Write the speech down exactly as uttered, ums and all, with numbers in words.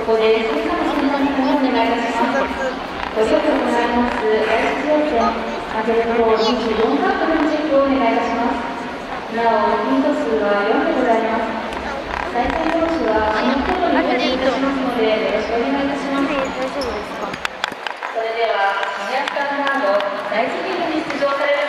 こで最後の審査にお願いいたします。ご利用くださいます第一乗船マゼル号にじゅうよんカップのチェックをお願いいたします。なお、ヒント数はよんでございます。再生用紙はその頃に表示いたしますので、よろしくお願いいたします。それでは、にひゃくカード第一リーグに出場される